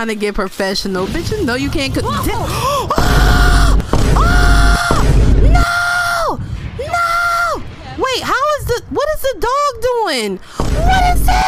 Trying to get professional, bitch. You know you can't. No! No! Wait, what is the dog doing? What is it?